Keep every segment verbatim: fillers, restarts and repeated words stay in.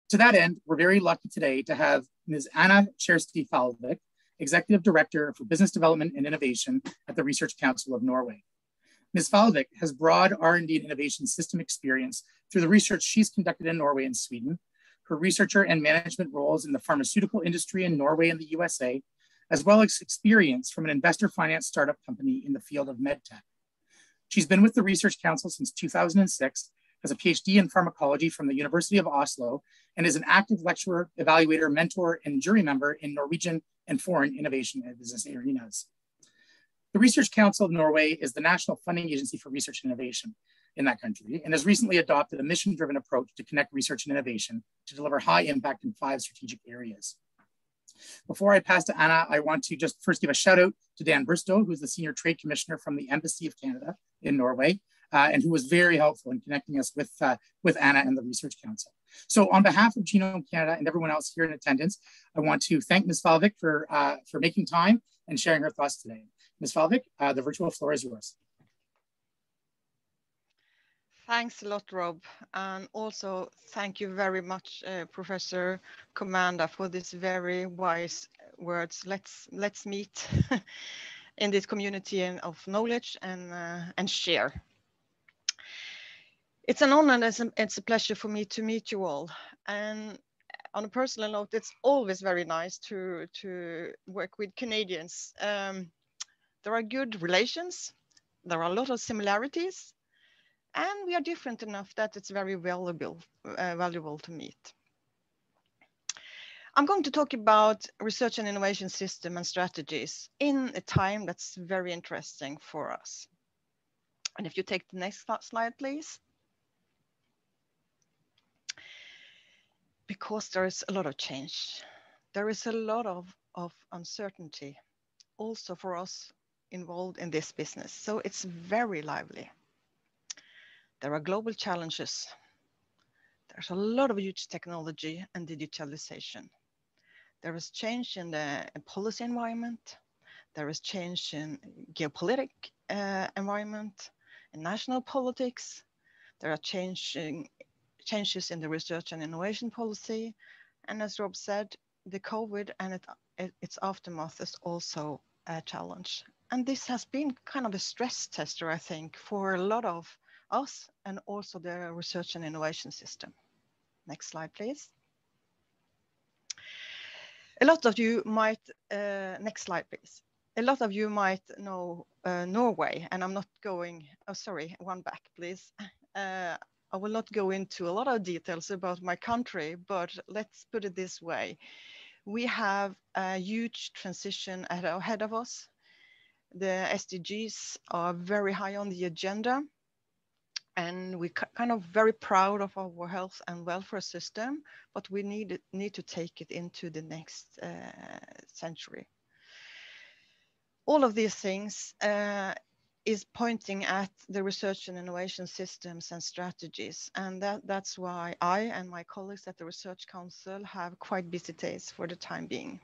To that end, we're very lucky today to have Miz Anna Kjersti Falvik, Executive Director for Business Development and Innovation at the Research Council of Norway. Miz Falvik has broad R and D and innovation system experience through the research she's conducted in Norway and Sweden, her researcher and management roles in the pharmaceutical industry in Norway and the U S A, as well as experience from an investor finance startup company in the field of medtech. She's been with the Research Council since two thousand six, has a PhD in pharmacology from the University of Oslo, and is an active lecturer, evaluator, mentor, and jury member in Norwegian and foreign innovation and business arenas. The Research Council of Norway is the national funding agency for research and innovation in that country, and has recently adopted a mission-driven approach to connect research and innovation to deliver high impact in five strategic areas. Before I pass to Anna, I want to just first give a shout out to Dan Bristow, who's the Senior Trade Commissioner from the Embassy of Canada in Norway, uh, and who was very helpful in connecting us with, uh, with Anna and the Research Council. So on behalf of Genome Canada and everyone else here in attendance, I want to thank Miz Falvik for, uh, for making time and sharing her thoughts today. Miz Falvik, uh, the virtual floor is yours. Thanks a lot, Rob. And also thank you very much, uh, Professor Commanda, for this very wise words. Let's, let's meet in this community of knowledge and, uh, and share. It's an honor and it's a, it's a pleasure for me to meet you all. And on a personal note, it's always very nice to, to work with Canadians. Um, there are good relations. There are a lot of similarities. And we are different enough that it's very valuable, uh, valuable to meet. I'm going to talk about research and innovation system and strategies in a time that's very interesting for us. And if you take the next slide, please. Because there is a lot of change. There is a lot of, of uncertainty also for us involved in this business. So it's very lively. There are global challenges. There's a lot of huge technology and digitalization. There is change in the policy environment. There is change in geopolitical uh, environment, in national politics. There are changing, changes in the research and innovation policy. And as Rob said, the COVID and it, it, its aftermath is also a challenge. And this has been kind of a stress tester, I think, for a lot of us and also the research and innovation system. Next slide, please. A lot of you might, uh, next slide, please. A lot of you might know uh, Norway, and I'm not going, oh, sorry, one back, please. Uh, I will not go into a lot of details about my country, but let's put it this way. We have a huge transition ahead of us. The S D Gs are very high on the agenda. And we're kind of very proud of our health and welfare system, but we need, need to take it into the next uh, century. All of these things uh, is pointing at the research and innovation systems and strategies. And that, that's why I and my colleagues at the Research Council have quite busy days for the time being.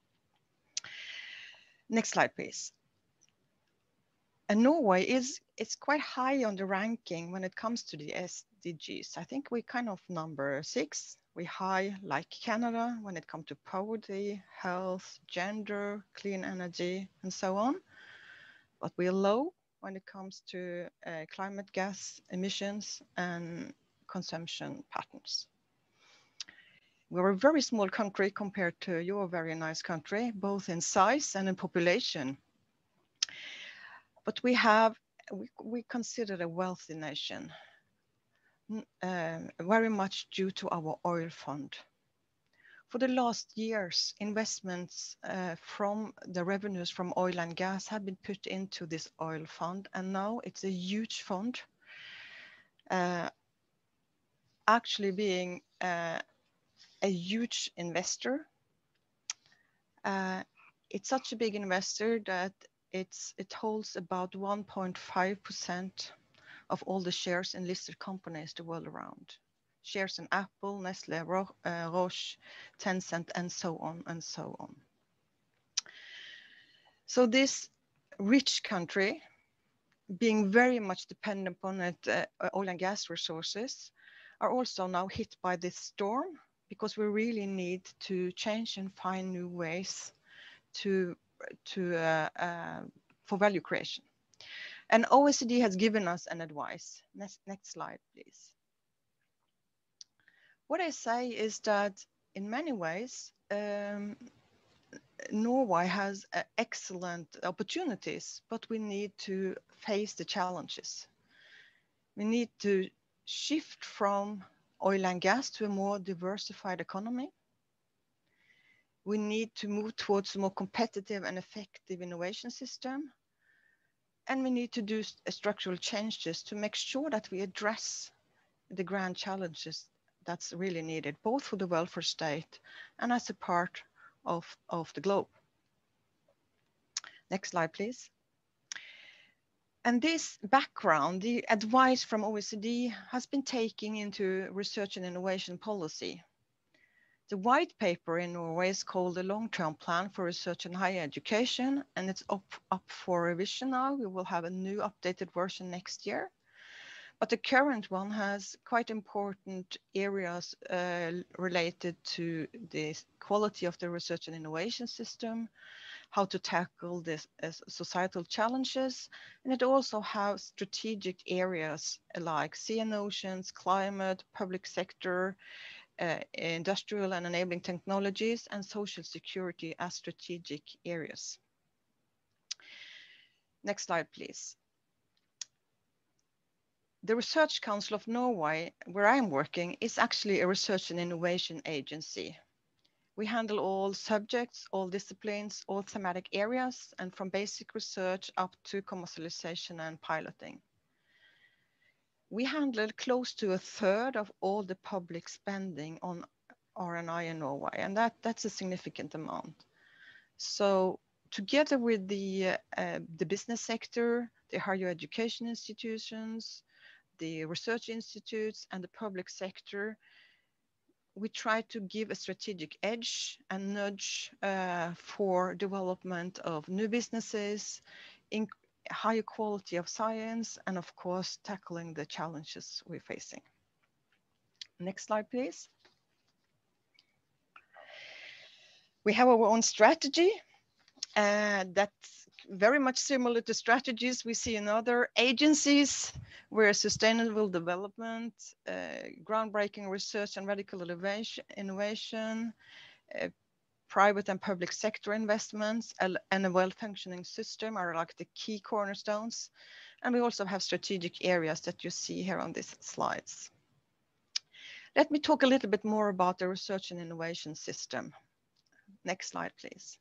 Next slide, please. And Norway is it's quite high on the ranking when it comes to the S D Gs. I think we kind of number six. We're high like Canada when it comes to poverty, health, gender, clean energy, and so on. But we're low when it comes to uh, climate gas emissions and consumption patterns. We're a very small country compared to your very nice country, both in size and in population. But we have, we, we consider a wealthy nation, uh, very much due to our oil fund. For the last years, investments uh, from the revenues from oil and gas have been put into this oil fund, and now it's a huge fund, uh, actually being uh, a huge investor. Uh, it's such a big investor that It's, it holds about one point five percent of all the shares in listed companies the world around. Shares in Apple, Nestle, Ro uh, Roche, Tencent, and so on and so on. So this rich country, being very much dependent upon it, uh, oil and gas resources, are also now hit by this storm because we really need to change and find new ways to, to, uh, uh, for value creation. And O E C D has given us an advice. Next, next slide, please. What I say is that in many ways, um, Norway has uh, excellent opportunities, but we need to face the challenges. We need to shift from oil and gas to a more diversified economy. We need to move towards a more competitive and effective innovation system. And we need to do structural changes to make sure that we address the grand challenges that's really needed, both for the welfare state and as a part of, of the globe. Next slide, please. And this background, the advice from O E C D has been taken into research and innovation policy. The white paper in Norway is called the Long-Term Plan for Research and Higher Education, and it's up, up for revision now. We will have a new updated version next year. But the current one has quite important areas uh, related to the quality of the research and innovation system, how to tackle this as societal challenges, and it also has strategic areas like sea and oceans, climate, public sector, uh, industrial and enabling technologies, and social security as strategic areas. Next slide, please. The Research Council of Norway, where I'm working, is actually a research and innovation agency. We handle all subjects, all disciplines, all thematic areas, and from basic research up to commercialization and piloting. We handle close to a third of all the public spending on R and I in Norway, and that, that's a significant amount. So together with the, uh, the business sector, the higher education institutions, the research institutes, and the public sector, we try to give a strategic edge and nudge uh, for development of new businesses, in higher quality of science, and of course, tackling the challenges we're facing. Next slide, please. We have our own strategy uh, that's very much similar to strategies we see in other agencies, where sustainable development, uh, groundbreaking research and radical innovation, innovation uh, private and public sector investments, and a well-functioning system are like the key cornerstones. And we also have strategic areas that you see here on these slides. Let me talk a little bit more about the research and innovation system. Next slide, please.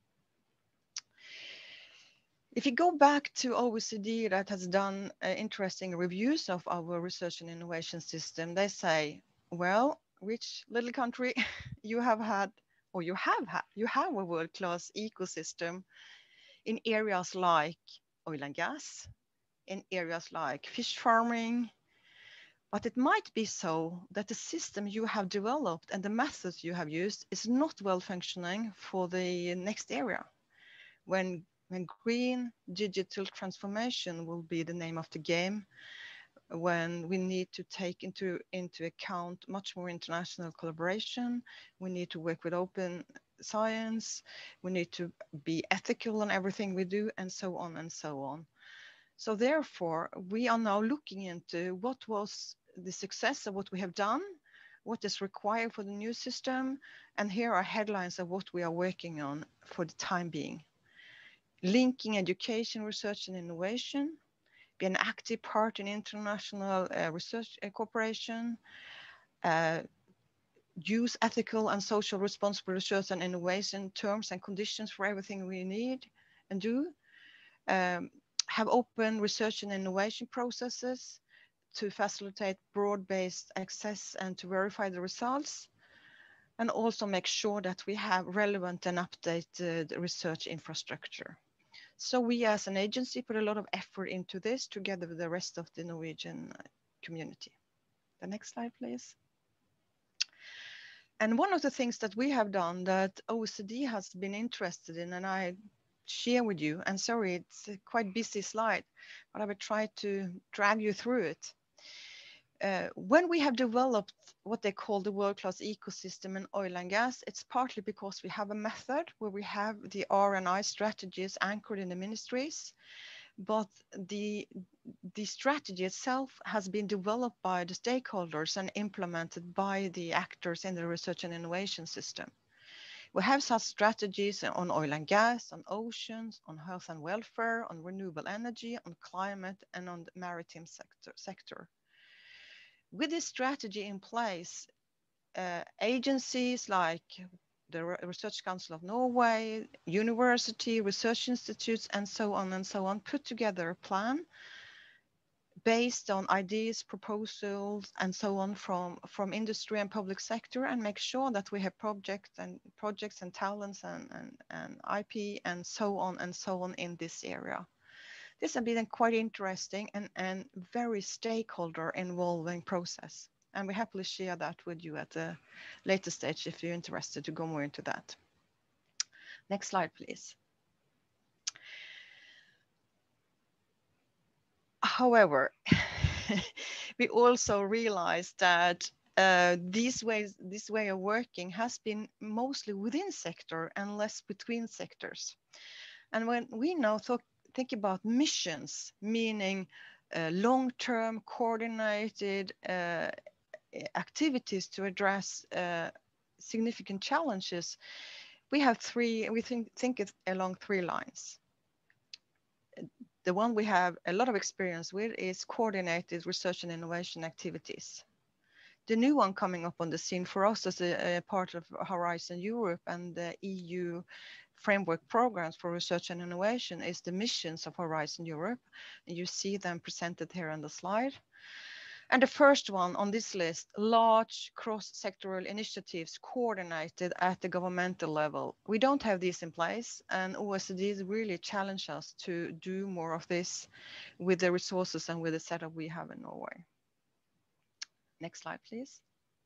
If you go back to O E C D that has done uh, interesting reviews of our research and innovation system, they say, well, rich little country, you have had, or you have had, you have a world-class ecosystem in areas like oil and gas, in areas like fish farming, but it might be so that the system you have developed and the methods you have used is not well functioning for the next area, when when green digital transformation will be the name of the game, when we need to take into, into account much more international collaboration, we need to work with open science, we need to be ethical in everything we do, and so on and so on. So therefore, we are now looking into what was the success of what we have done, what is required for the new system, and here are headlines of what we are working on for the time being. Linking education, research, and innovation, be an active part in international uh, research uh, cooperation, uh, use ethical and social responsible research and innovation terms and conditions for everything we need and do, um, have open research and innovation processes to facilitate broad-based access and to verify the results, and also make sure that we have relevant and updated research infrastructure. So we as an agency put a lot of effort into this together with the rest of the Norwegian community. The next slide, please. And one of the things that we have done that O E C D has been interested in, and I share with you, and sorry, it's a quite busy slide, but I will try to drag you through it. Uh, when we have developed what they call the world-class ecosystem in oil and gas, it's partly because we have a method where we have the R and I strategies anchored in the ministries, but the, the strategy itself has been developed by the stakeholders and implemented by the actors in the research and innovation system. We have such strategies on oil and gas, on oceans, on health and welfare, on renewable energy, on climate, and on the maritime sector. sector. With this strategy in place, uh, agencies like the Research Council of Norway, university, research institutes, and so on and so on, put together a plan based on ideas, proposals, and so on from, from industry and public sector, and make sure that we have projects and projects and talents and, and, and I P and so on and so on in this area. This has been a quite interesting and, and very stakeholder involving process. And we happily share that with you at a later stage if you're interested to go more into that. Next slide, please. However, we also realized that uh, these ways, this way of working has been mostly within sector and less between sectors. And when we now talk, think about missions, meaning uh, long-term coordinated uh, activities to address uh, significant challenges, we have three, we think, think it along three lines. The one we have a lot of experience with is coordinated research and innovation activities. The new one coming up on the scene for us as a, a part of Horizon Europe and the E U framework programs for research and innovation is the missions of Horizon Europe. And you see them presented here on the slide. And the first one on this list, large cross-sectoral initiatives coordinated at the governmental level. We don't have these in place, and O E C D really challenge us to do more of this with the resources and with the setup we have in Norway. Next slide, please.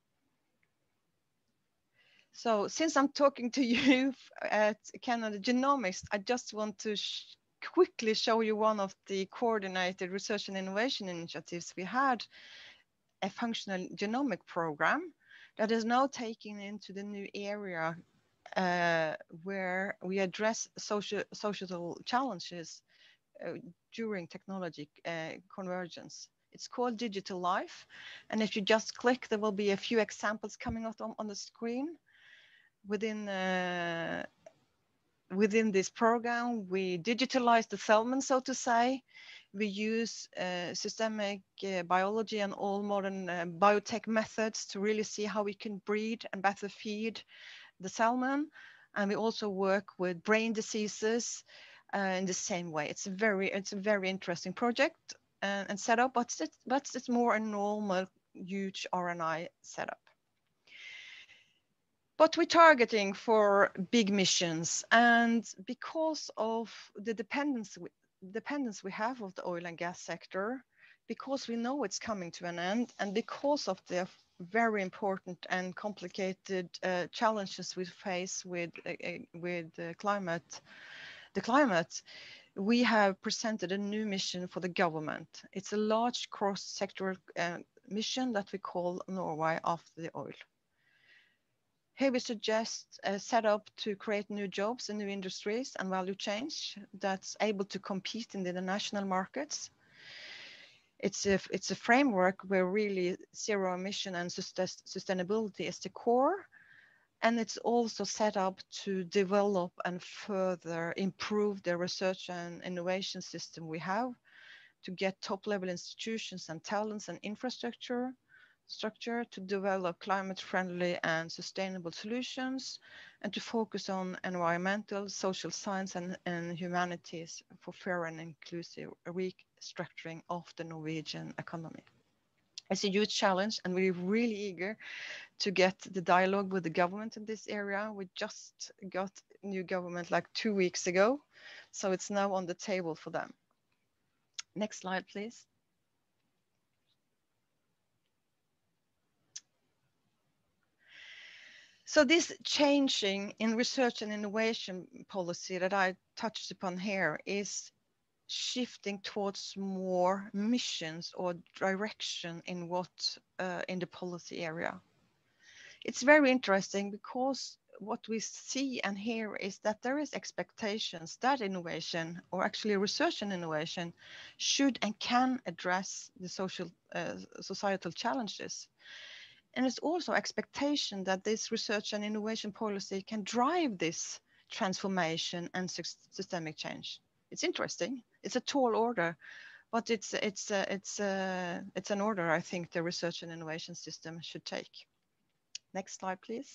So since I'm talking to you at Canada Genomics, I just want to sh quickly show you one of the coordinated research and innovation initiatives we had, a functional genomic program that is now taken into the new area uh, where we address social, social challenges uh, during technology uh, convergence. It's called Digital Life. And if you just click, there will be a few examples coming out on, on the screen. Within, uh, within this program, we digitalize the salmon, so to say. We use uh, systemic uh, biology and all modern uh, biotech methods to really see how we can breed and better feed the salmon. And we also work with brain diseases uh, in the same way. It's a very, it's a very interesting project and, and setup, but it's, but it's more a normal, huge R and I setup. But we're targeting for big missions, and because of the dependence we, dependence we have of the oil and gas sector, because we know it's coming to an end, and because of the very important and complicated uh, challenges we face with uh, with the climate, the climate, we have presented a new mission for the government. It's a large cross-sectoral uh, mission that we call Norway After the Oil. Here we suggest a setup to create new jobs and new industries and value chains that's able to compete in the international markets. It's a, it's a framework where really zero emission and sustainability is the core. And it's also set up to develop and further improve the research and innovation system we have to get top level institutions and talents and infrastructure structure to develop climate-friendly and sustainable solutions, and to focus on environmental, social science, and, and humanities for fair and inclusive restructuring of the Norwegian economy. It's a huge challenge, and we're really eager to get the dialogue with the government in this area. We just got new government like two weeks ago, so it's now on the table for them. Next slide, please. So this changing in research and innovation policy that I touched upon here is shifting towards more missions or direction in what uh, in the policy area. It's very interesting because what we see and hear is that there is expectations that innovation, or actually research and innovation, should and can address the social uh, societal challenges. And it's also expectation that this research and innovation policy can drive this transformation and systemic change. It's interesting. It's a tall order, but it's it's uh, it's uh, it's an order I think the research and innovation system should take. Next slide, please.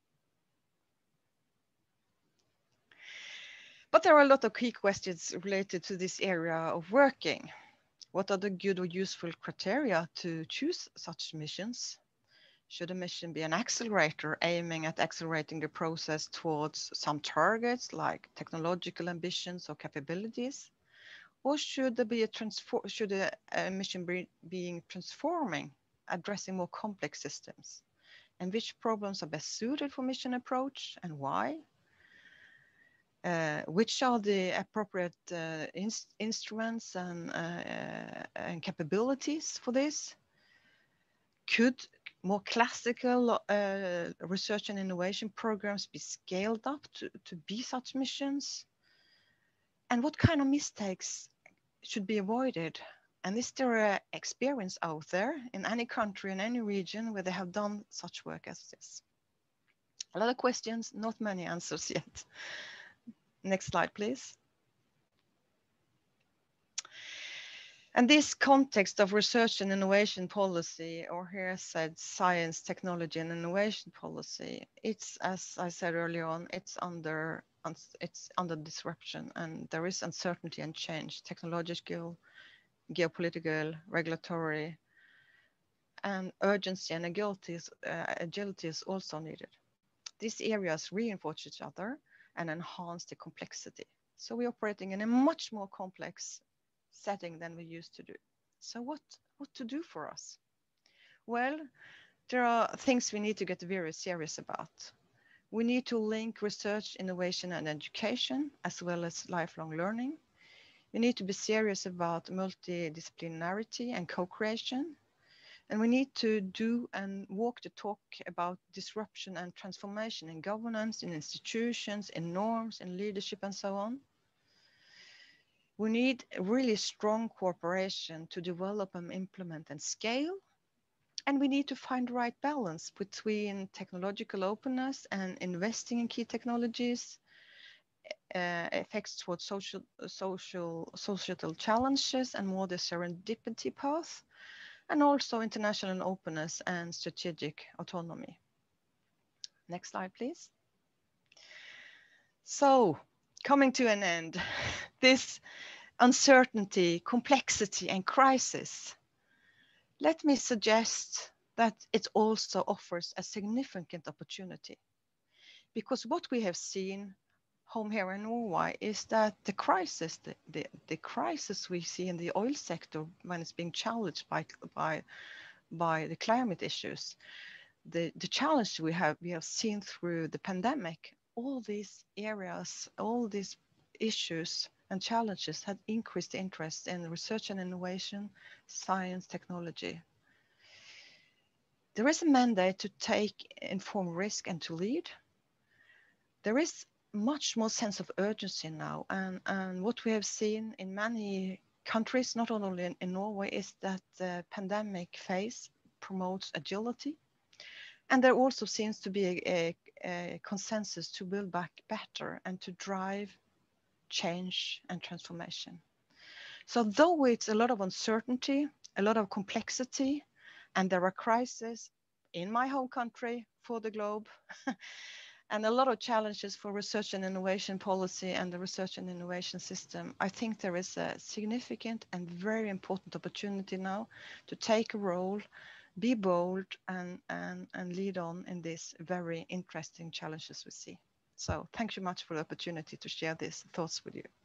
But there are a lot of key questions related to this area of working. What are the good or useful criteria to choose such missions? Should a mission be an accelerator aiming at accelerating the process towards some targets like technological ambitions or capabilities? Or should there be a transform, should a, a mission be being transforming, addressing more complex systems? And which problems are best suited for mission approach and why? Uh, which are the appropriate uh, in instruments and, uh, and capabilities for this? Could more classical uh, research and innovation programs be scaled up to, to be such missions? And what kind of mistakes should be avoided? And is there an experience out there in any country, in any region, where they have done such work as this? A lot of questions, not many answers yet. Next slide, please. And this context of research and innovation policy, or here said science, technology, and innovation policy, it's, as I said earlier on, it's under it's under disruption, and there is uncertainty and change, technological, geopolitical, regulatory, and urgency and agility is, uh, agility is also needed. These areas reinforce each other and enhance the complexity. So we're operating in a much more complex setting than we used to do. So what, what to do for us? Well, there are things we need to get very serious about. We need to link research, innovation, and education, as well as lifelong learning. We need to be serious about multidisciplinarity and co-creation. And we need to do and walk the talk about disruption and transformation in governance, in institutions, in norms, in leadership, and so on. We need really strong cooperation to develop and implement and scale. And we need to find the right balance between technological openness and investing in key technologies, uh, effects towards social, social, societal challenges, and more the serendipity path, and also international openness and strategic autonomy. Next slide, please. So, coming to an end, this uncertainty, complexity, and crisis, let me suggest that it also offers a significant opportunity. Because what we have seen home here in Norway is that the crisis, the, the, the crisis we see in the oil sector when it's being challenged by, by, by the climate issues, the, the challenge we have, we have seen through the pandemic, all these areas, all these issues and challenges had increased interest in research and innovation, science, technology. There is a mandate to take informed risk and to lead. There is much more sense of urgency now, and, and what we have seen in many countries, not only in, in Norway, is that the pandemic phase promotes agility. And there also seems to be a, a, a consensus to build back better and to drive change and transformation. So though it's a lot of uncertainty, a lot of complexity, and there are crises in my home country, for the globe, and a lot of challenges for research and innovation policy and the research and innovation system, I think there is a significant and very important opportunity now to take a role, be bold, and, and, and lead on in these very interesting challenges we see. So thank you much for the opportunity to share these thoughts with you.